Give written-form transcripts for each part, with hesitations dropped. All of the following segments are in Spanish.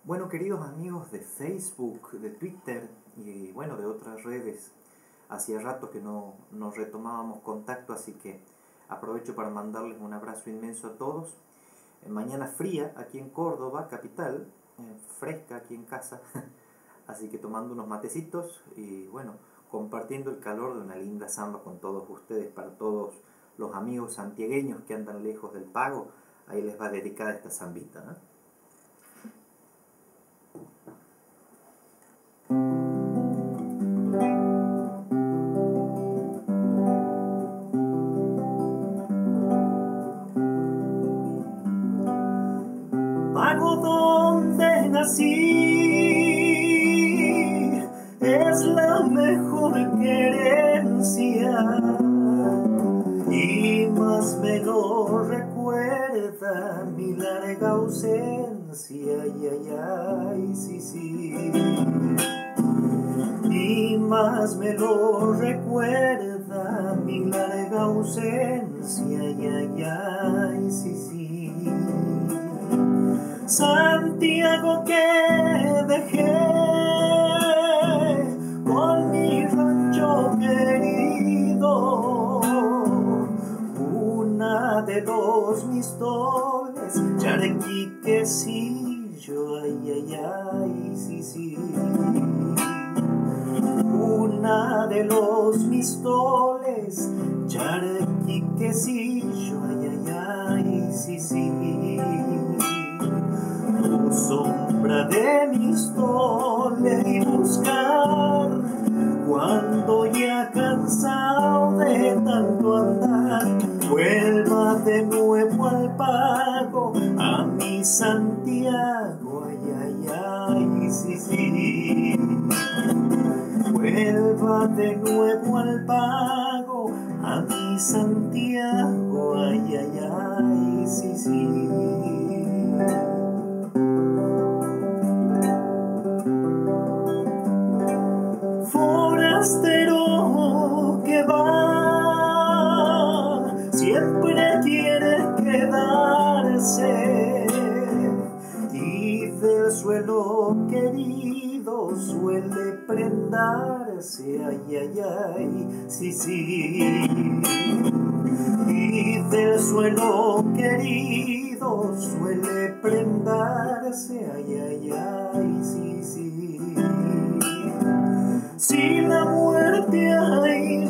Bueno, queridos amigos de Facebook, de Twitter y bueno, de otras redes, hacía rato que no retomábamos contacto, así que aprovecho para mandarles un abrazo inmenso a todos. Mañana fría aquí en Córdoba, capital, fresca aquí en casa, así que tomando unos matecitos y bueno, compartiendo el calor de una linda samba con todos ustedes, para todos los amigos santiagueños que andan lejos del pago, ahí les va dedicada esta zambita, ¿no? Pago donde nací es la mejor querencia y más me lo recuerda mi larga ausencia, ay, ay, ay, sí, sí. Y más me lo recuerda mi larga ausencia, ay, ay, ay, sí, sí. Santiago que dejé con mi rancho querido, una de dos mistoles, Charequiquecillo, ay, ay, ay, sí, sí. Una de los mistoles, Charequiquecillo, ay, ay, ay, sí, sí. Tu sombra de mistoles y buscar, cuando ya cansado de tanto andar, vuelva de nuevo al pago a mi Santiago, ay, ay, ay, sí, sí. Vuelva de nuevo al pago a mi Santiago, ay, ay, ay, sí, sí. Forastero que va, siempre quiere quedarse, y del suelo querido suele prendarse, ay, ay, ay, sí, sí. Y del suelo querido suele prendarse, ay, ay, ay, sí, sí. Si la muerte hay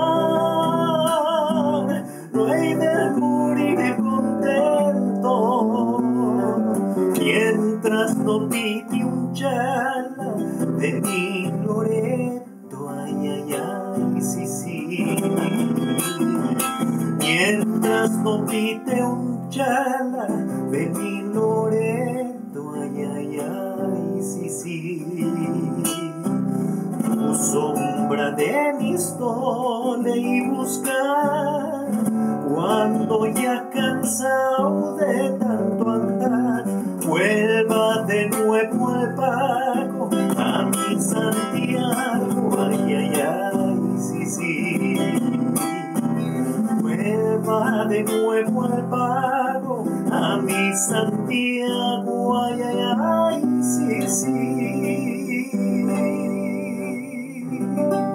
llegar, no hay de morir contento, mientras no pite un chala de mi Loreto, ay, ay, ay, sí, sí. Mientras no pite un chala de mi Loreto, ay, ay, ay, sí, sí. Tu sombra de mistole y buscar, cuando ya cansado de tanto andar, vuelva de nuevo al pago a mi Santiago, ay, ay, ay, sí, sí. Vuelva de nuevo al pago a mi Santiago, ay, ay, ay, sí, sí.